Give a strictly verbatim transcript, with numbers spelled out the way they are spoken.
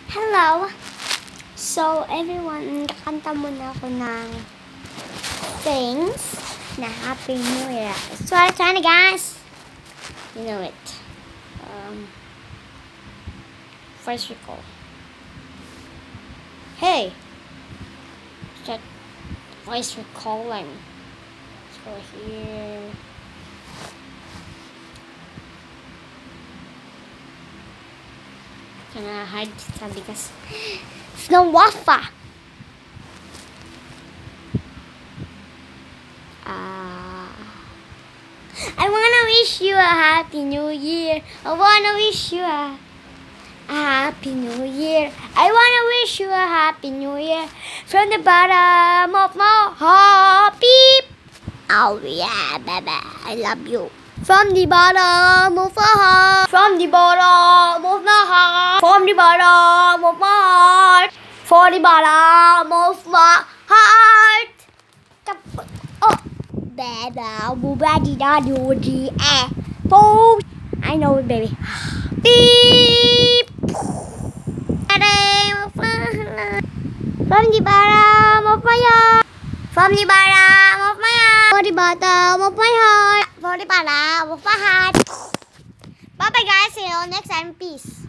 Hello! So, everyone, kakanta muna ako ng things na Happy New Year. So, sana guys! You know it. Um, voice recall. Hey! Start voice recalling. So, here... Gonna hide it because it's no Wi-Fi. Uh, I wanna wish you a Happy New Year. I wanna wish you a, a Happy New Year. I wanna wish you a Happy New Year from the bottom of my heart. Beep. Oh yeah, baby, I love you. From the bottom of my heart. From the bottom of my heart. From the bottom of my heart. For the bottom of my heart. Oh, baby, I know it, baby. Beep. From the bottom of my heart. From the bottom of my heart. For the bottom of my heart. For the bottom of my heart. Bye bye guys. See you next time. Peace.